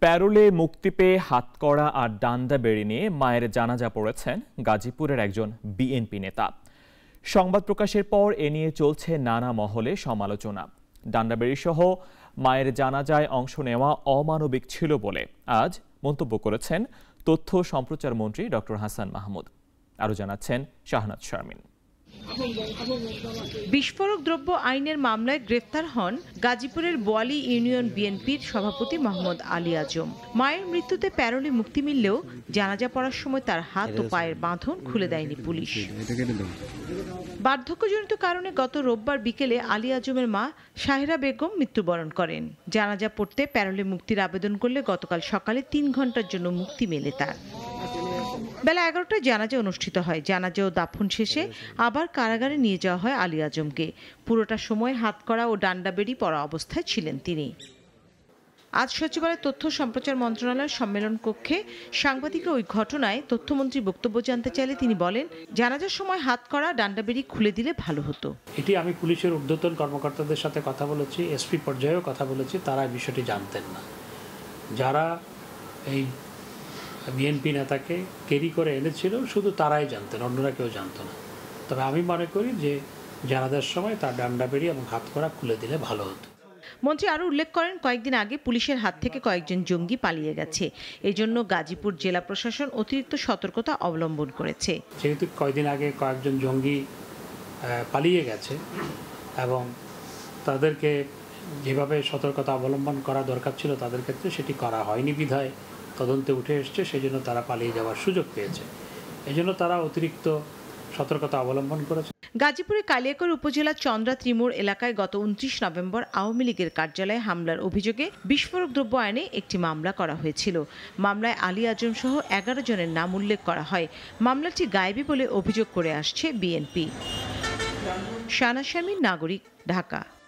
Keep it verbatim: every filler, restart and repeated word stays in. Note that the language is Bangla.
প্যারোলে মুক্তি পেয়ে হাতকড়া আর ডান্ডা বেড়ি নিয়ে মায়ের জানাজা পড়েছেন গাজীপুরের একজন বিএনপি নেতা। সংবাদ প্রকাশের পর এ নিয়ে চলছে নানা মহলে সমালোচনা। ডান্ডাবেড়ি সহ মায়ের জানাজায় অংশ নেওয়া অমানবিক ছিল বলে আজ মন্তব্য করেছেন তথ্য সম্প্রচার মন্ত্রী ডক্টর হাসান মাহমুদ। আরও জানাচ্ছেন শাহনাজ শারমিন। বিস্ফোরক দ্রব্য আইনের মামলায় গ্রেফতার হন গাজীপুরের বোয়ালি ইউনিয়ন বিএনপির সভাপতি মোহাম্মদ আলী আজম। মায়ের মৃত্যুতে প্যারোলে মুক্তি মিললেও জানাজা পড়ার সময় তার হাত ও পায়ের বাঁধন খুলে দেয়নি পুলিশ। বার্ধক্যজনিত কারণে গত রোববার বিকেলে আলী আজমের মা শাহেরা বেগম মৃত্যুবরণ করেন। জানাজা পড়তে প্যারোলে মুক্তির আবেদন করলে গতকাল সকালে তিন ঘন্টার জন্য মুক্তি মেলে তার। বেলা এগারোটায় জানাজা অনুষ্ঠিত হয়। জানাজা ও দাফন শেষে আবার কারাগারে নিয়ে যাওয়া হয় আলী আজমকে। পুরোটা সময় হাতকড়া ও ডান্ডাবেড়ি পরা অবস্থায় ছিলেন তিনি। আজ সচিবালয়ের তথ্য সম্প্রচার মন্ত্রণালয়ের সম্মেলন কক্ষে সাংবাদিকরা ওই ঘটনায় তথ্যমন্ত্রী বক্তব্য জানতে চাইলে তিনি বলেন, জানাজার সময় হাতকড়া ডান্ডাবেড়ি খুলে দিলে ভালো হতো। এটি আমি পুলিশের ঊর্ধ্বতন কর্মকর্তাদের সাথে কথা বলেছি, এসপি পর্যায়েও কথা বলেছি, তারা এই বিষয়টি জানতেন না। যারা এই বিএনপি নেতাকে ক্যারি করে এনেছিল শুধু তারাই জানতেন, অন্যরা কেউ জানত না। তবে আমি মনে করি যে জানাজার সময় তার ডান্ডাবেড়ি এবং হাতকড়া খুলে দিলে ভালো হতো। মন্ত্রী আরও উল্লেখ করেন, কয়েকদিন আগে পুলিশের হাত থেকে কয়েকজন জঙ্গি পালিয়ে গেছে। এই জন্য গাজীপুর জেলা প্রশাসন অতিরিক্ত সতর্কতা অবলম্বন করেছে। যেহেতু কয়েকদিন আগে কয়েকজন জঙ্গি পালিয়ে গেছে এবং তাদেরকে যেভাবে সতর্কতা অবলম্বন করা দরকার ছিল তাদের ক্ষেত্রে সেটি করা হয়নি বিধায় তদন্তে উঠে এসছে, সেই জন্য তারা পালিয়ে যাওয়ার সুযোগ পেয়েছে। এই জন্য তারা অতিরিক্ত সতর্কতা অবলম্বন করেছে। গাজীপুরের কালিয়াকৈর উপজেলার চন্দ্রা ত্রিমোড় এলাকায় গত উনত্রিশ নভেম্বর আওয়ামী লীগের কার্যালয়ে হামলার অভিযোগে বিস্ফোরক দ্রব্য আইনে একটি মামলা করা হয়েছিল। মামলায় আলী আজম সহ এগারো জনের নাম উল্লেখ করা হয়। মামলাটি গায়েবী বলে অভিযোগ করে আসছে বিএনপি। শাহনাজ শারমিন, নাগরিক, ঢাকা।